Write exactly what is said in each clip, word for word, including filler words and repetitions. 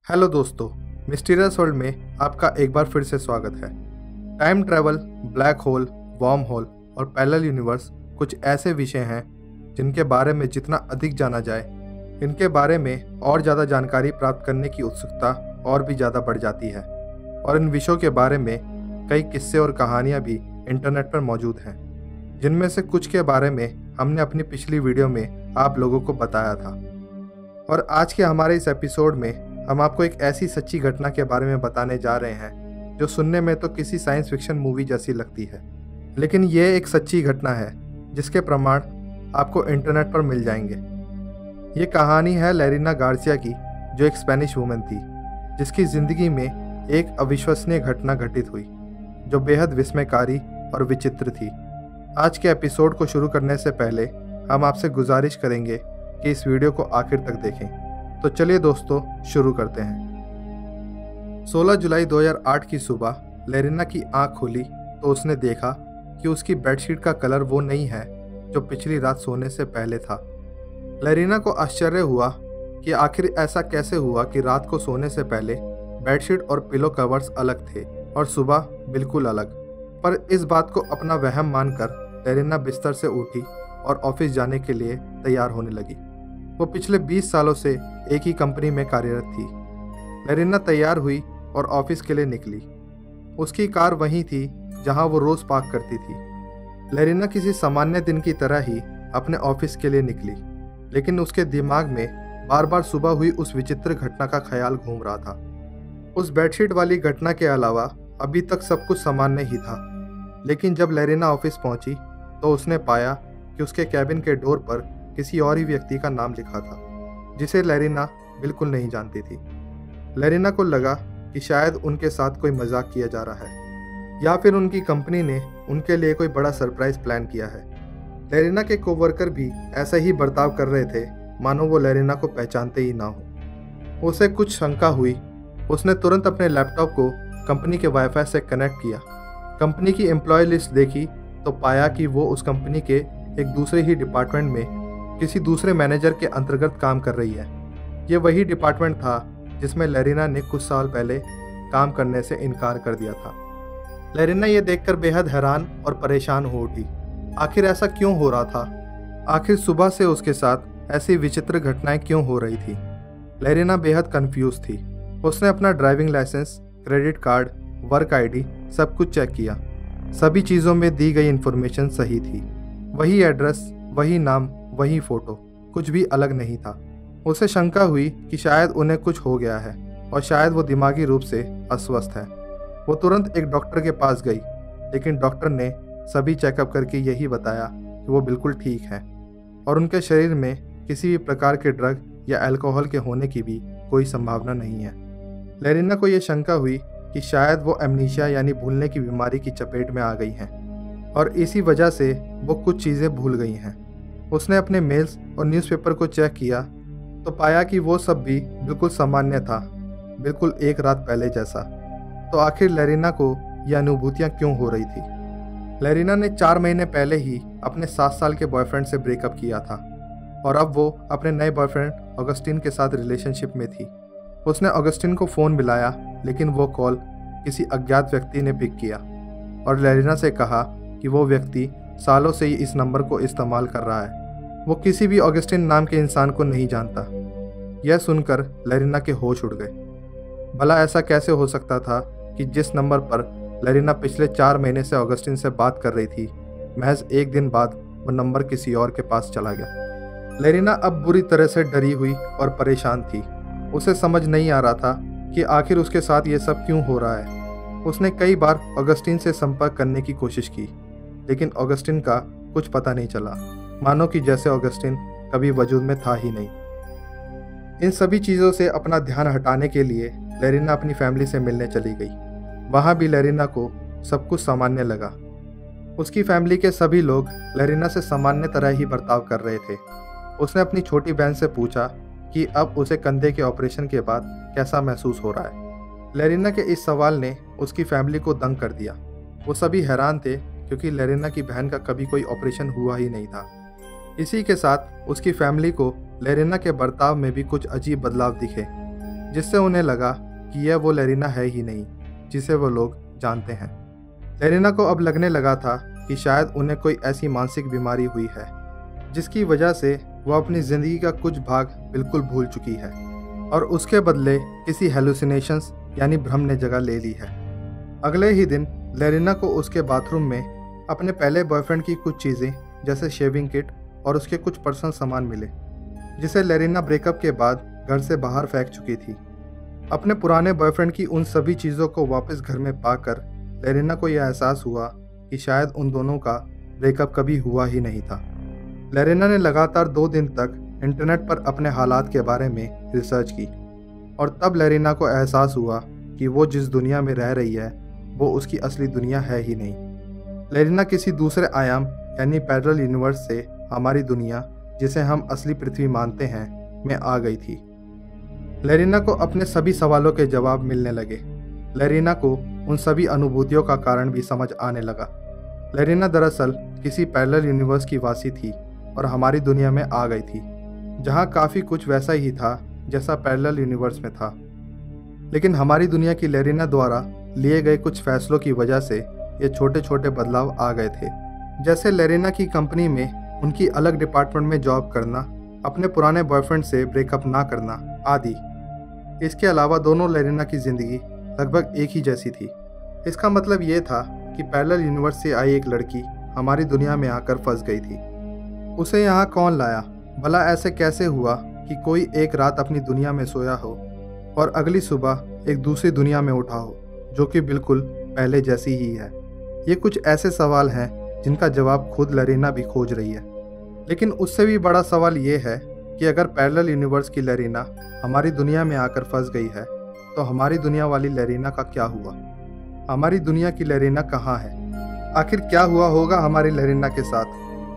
Hello दोस्तों, mysterious world में आपका एक बार फिर से स्वागत है। Time travel, black hole, wormhole और पैरेलल यूनिवर्स कुछ ऐसे विषय हैं जिनके बारे में जितना अधिक जाना जाए, इनके बारे में और ज़्यादा जानकारी प्राप्त करने की उत्सुकता और भी ज़्यादा बढ़ जाती है। और इन विषयों के बारे में कई किस्से और कहानियाँ भी इंटरनेट पर मौजूद हैं, जिनमें से कुछ के बारे में हमने अपनी पिछली वीडियो में आप लोगों को बताया था। और आज के हमारे इस एपिसोड में हम आपको एक ऐसी सच्ची घटना के बारे में बताने जा रहे हैं जो सुनने में तो किसी साइंस फिक्शन मूवी जैसी लगती है, लेकिन ये एक सच्ची घटना है जिसके प्रमाण आपको इंटरनेट पर मिल जाएंगे। ये कहानी है लेरिना गार्सिया की, जो एक स्पेनिश वुमेन थी जिसकी ज़िंदगी में एक अविश्वसनीय घटना घटित हुई जो बेहद विस्मयकारी और विचित्र थी। आज के एपिसोड को शुरू करने से पहले हम आपसे गुजारिश करेंगे कि इस वीडियो को आखिर तक देखें। तो चलिए दोस्तों, शुरू करते हैं। सोलह जुलाई दो हज़ार आठ की सुबह लेरिना की आंख खुली तो उसने देखा कि उसकी बेडशीट का कलर वो नहीं है जो पिछली रात सोने से पहले था। लेरिना को आश्चर्य हुआ कि आखिर ऐसा कैसे हुआ कि रात को सोने से पहले बेडशीट और पिलो कवर्स अलग थे और सुबह बिल्कुल अलग। पर इस बात को अपना वहम मानकर लेरिना बिस्तर से उठी और ऑफिस जाने के लिए तैयार होने लगी। वो पिछले बीस सालों से एक ही कंपनी में कार्यरत थी। लेरिना तैयार हुई और ऑफिस के लिए निकली। उसकी कार वहीं थी जहां वो रोज पार्क करती थी। लेरिना किसी सामान्य दिन की तरह ही अपने ऑफिस के लिए निकली, लेकिन उसके दिमाग में बार बार सुबह हुई उस विचित्र घटना का ख्याल घूम रहा था। उस बेडशीट वाली घटना के अलावा अभी तक सब कुछ सामान्य ही था, लेकिन जब लेरिना ऑफिस पहुंची तो उसने पाया कि उसके कैबिन के डोर पर किसी और ही व्यक्ति का नाम लिखा था जिसे लेरिना बिल्कुल नहीं जानती थी। लेरिना को लगा कि शायद उनके साथ कोई मजाक किया जा रहा है या फिर उनकी कंपनी ने उनके लिए कोई बड़ा सरप्राइज प्लान किया है। लेरिना के कोवर्कर भी ऐसा ही बर्ताव कर रहे थे मानो वो लेरिना को पहचानते ही ना हो। उसे कुछ शंका हुई। उसने तुरंत अपने लैपटॉप को कंपनी के वाईफाई से कनेक्ट किया, कंपनी की एम्प्लॉय लिस्ट देखी तो पाया कि वो उस कंपनी के एक दूसरे ही डिपार्टमेंट में किसी दूसरे मैनेजर के अंतर्गत काम कर रही है। ये वही डिपार्टमेंट था जिसमें लेरिना ने कुछ साल पहले काम करने से इनकार कर दिया था। लेरिना ये देखकर बेहद हैरान और परेशान हो उठी। आखिर ऐसा क्यों हो रहा था? आखिर सुबह से उसके साथ ऐसी विचित्र घटनाएं क्यों हो रही थी? लेरिना बेहद कंफ्यूज थी। उसने अपना driving licence, credit card, work ID सब कुछ चेक किया। सभी चीज़ों में दी गई इन्फॉर्मेशन सही थी। वही एड्रेस, वही नाम, वही फोटो, कुछ भी अलग नहीं था। उसे शंका हुई कि शायद उन्हें कुछ हो गया है और शायद वो दिमागी रूप से अस्वस्थ है। वो तुरंत एक डॉक्टर के पास गई, लेकिन डॉक्टर ने सभी चेकअप करके यही बताया कि वो बिल्कुल ठीक हैं और उनके शरीर में किसी भी प्रकार के ड्रग या अल्कोहल के होने की भी कोई संभावना नहीं है। लेरिना को ये शंका हुई कि शायद वो एमनीशिया यानी भूलने की बीमारी की चपेट में आ गई हैं और इसी वजह से वो कुछ चीज़ें भूल गई हैं। उसने अपने मेल्स और न्यूज़पेपर को चेक किया तो पाया कि वो सब भी बिल्कुल सामान्य था, बिल्कुल एक रात पहले जैसा। तो आखिर लेरिना को ये अनुभूतियाँ क्यों हो रही थी? लेरिना ने चार महीने पहले ही अपने सात साल के बॉयफ्रेंड से ब्रेकअप किया था और अब वो अपने नए बॉयफ्रेंड ऑगस्टिन के साथ रिलेशनशिप में थी। उसने ऑगस्टिन को फ़ोन मिलाया, लेकिन वो कॉल किसी अज्ञात व्यक्ति ने पिक किया और लेरिना से कहा कि वो व्यक्ति सालों से ही इस नंबर को इस्तेमाल कर रहा है। वो किसी भी ऑगस्टिन नाम के इंसान को नहीं जानता। यह सुनकर लेरिना के होश उड़ गए। भला ऐसा कैसे हो सकता था कि जिस नंबर पर लेरिना पिछले चार महीने से ऑगस्टिन से बात कर रही थी, महज एक दिन बाद वो नंबर किसी और के पास चला गया। लेरिना अब बुरी तरह से डरी हुई और परेशान थी। उसे समझ नहीं आ रहा था कि आखिर उसके साथ ये सब क्यों हो रहा है। उसने कई बार ऑगस्टिन से संपर्क करने की कोशिश की, लेकिन ऑगस्टिन का कुछ पता नहीं चला, मानो कि जैसे ऑगस्टिन कभी वजूद में था ही नहीं। इन सभी चीज़ों से अपना ध्यान हटाने के लिए लेरिना अपनी फैमिली से मिलने चली गई। वहाँ भी लेरिना को सब कुछ सामान्य लगा। उसकी फैमिली के सभी लोग लेरिना से सामान्य तरह ही बर्ताव कर रहे थे। उसने अपनी छोटी बहन से पूछा कि अब उसे कंधे के ऑपरेशन के बाद कैसा महसूस हो रहा है। लेरिना के इस सवाल ने उसकी फैमिली को दंग कर दिया। वो सभी हैरान थे क्योंकि लेरिना की बहन का कभी कोई ऑपरेशन हुआ ही नहीं था। इसी के साथ उसकी फैमिली को लेरिना के बर्ताव में भी कुछ अजीब बदलाव दिखे। जिससे उन्हें लगा कि यह वो लेरिना है ही नहीं जिसे वो लोग जानते हैं। लेरिना को अब लगने लगा था कि शायद उन्हें कोई ऐसी मानसिक बीमारी हुई है जिसकी वजह से वह अपनी ज़िंदगी का कुछ भाग बिल्कुल भूल चुकी है और उसके बदले किसी हेलुसिनेशंस यानी भ्रम ने जगह ले ली है। अगले ही दिन लेरिना को उसके बाथरूम में अपने पहले बॉयफ्रेंड की कुछ चीज़ें जैसे शेविंग किट और उसके कुछ पर्सनल सामान मिले, जिसे लेरिना ब्रेकअप के बाद घर से बाहर फेंक चुकी थी। अपने पुराने बॉयफ्रेंड की उन सभी चीज़ों को वापस घर में पाकर लेरिना को यह एहसास हुआ कि शायद उन दोनों का ब्रेकअप कभी हुआ ही नहीं था। लेरिना ने लगातार दो दिन तक इंटरनेट पर अपने हालात के बारे में रिसर्च की और तब लेरिना को एहसास हुआ कि वो जिस दुनिया में रह रही है वो उसकी असली दुनिया है ही नहीं। लेरिना किसी दूसरे आयाम यानी पैरेलल यूनिवर्स से हमारी दुनिया, जिसे हम असली पृथ्वी मानते हैं, में आ गई थी। लेरिना को अपने सभी सवालों के जवाब मिलने लगे। लेरिना को उन सभी अनुभूतियों का कारण भी समझ आने लगा। लेरिना दरअसल किसी पैरेलल यूनिवर्स की वासी थी और हमारी दुनिया में आ गई थी, जहाँ काफ़ी कुछ वैसा ही था जैसा पैरेलल यूनिवर्स में था। लेकिन हमारी दुनिया की लेरिना द्वारा लिए गए कुछ फैसलों की वजह से ये छोटे छोटे बदलाव आ गए थे, जैसे लेरिना की कंपनी में उनकी अलग डिपार्टमेंट में जॉब करना, अपने पुराने बॉयफ्रेंड से ब्रेकअप ना करना आदि। इसके अलावा दोनों लेरिना की ज़िंदगी लगभग एक ही जैसी थी। इसका मतलब ये था कि पैरेलल यूनिवर्स से आई एक लड़की हमारी दुनिया में आकर फंस गई थी। उसे यहाँ कौन लाया? भला ऐसे कैसे हुआ कि कोई एक रात अपनी दुनिया में सोया हो और अगली सुबह एक दूसरी दुनिया में उठा हो जो कि बिल्कुल पहले जैसी ही है? ये कुछ ऐसे सवाल हैं जिनका जवाब खुद लेरिना भी खोज रही है। लेकिन उससे भी बड़ा सवाल ये है कि अगर पैरेलल यूनिवर्स की लेरिना हमारी दुनिया में आकर फंस गई है तो हमारी दुनिया वाली लेरिना का क्या हुआ? हमारी दुनिया की लेरिना कहाँ है? आखिर क्या हुआ होगा हमारी लेरिना के साथ?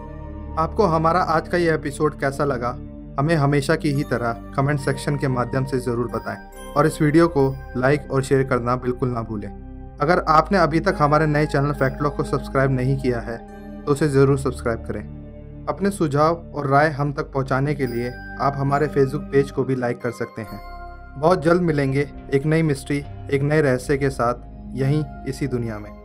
आपको हमारा आज का ये एपिसोड कैसा लगा? हमें हमेशा की ही तरह कमेंट सेक्शन के माध्यम से ज़रूर बताएं और इस वीडियो को लाइक और शेयर करना बिल्कुल ना भूलें। अगर आपने अभी तक हमारे नए चैनल फैक्टलॉग को सब्सक्राइब नहीं किया है तो उसे ज़रूर सब्सक्राइब करें। अपने सुझाव और राय हम तक पहुंचाने के लिए आप हमारे फेसबुक पेज को भी लाइक कर सकते हैं। बहुत जल्द मिलेंगे एक नई मिस्ट्री, एक नए रहस्य के साथ, यहीं इसी दुनिया में।